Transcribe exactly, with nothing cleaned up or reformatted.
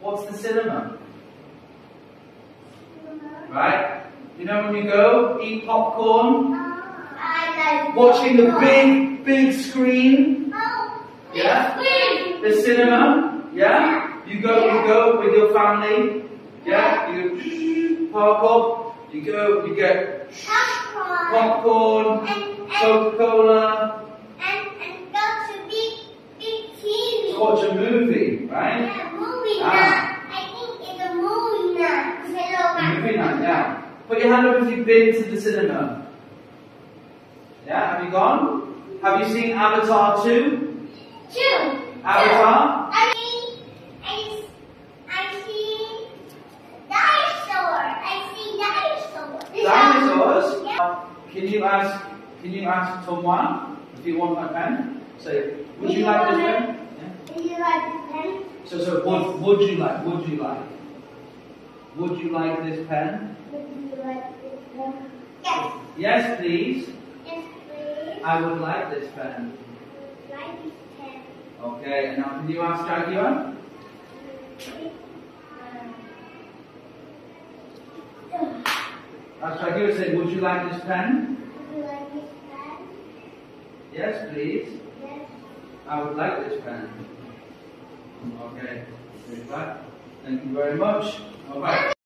What's the cinema? Right? You know when you go eat popcorn? I like Watching the big, big screen? Oh, Yeah? big. The cinema? Yeah? You go, you go with your family? Yeah? You park up, you go, you get Popcorn. popcorn, And, and, Coca-Cola, and, and go to big, big T V. to watch a movie, right? Yeah, movie Ah. night. I think it's a movie night. Hello, Movie night, yeah. Put your hand up if you've been to the cinema. Yeah, have you gone? Have you seen Avatar two? Two. Avatar? I see, I, I see dinosaur. I see dinosaur. Dinosaurs? Yeah. Uh, Can you ask, can you ask someone if you want my pen? Say, would you like this pen? Yeah. Do you like this pen? So, so would, would you like, would you like? Would you like this pen? Would you like this pen? Yes. Yes, please. Yes, please. I would like this pen. Would like this pen. Okay, and now can you ask Jaguar? Ask Jaguar, say, would you like this pen? Would you like this pen? Yes, please. Yes. I would like this pen. Okay. Thank you very much. All right.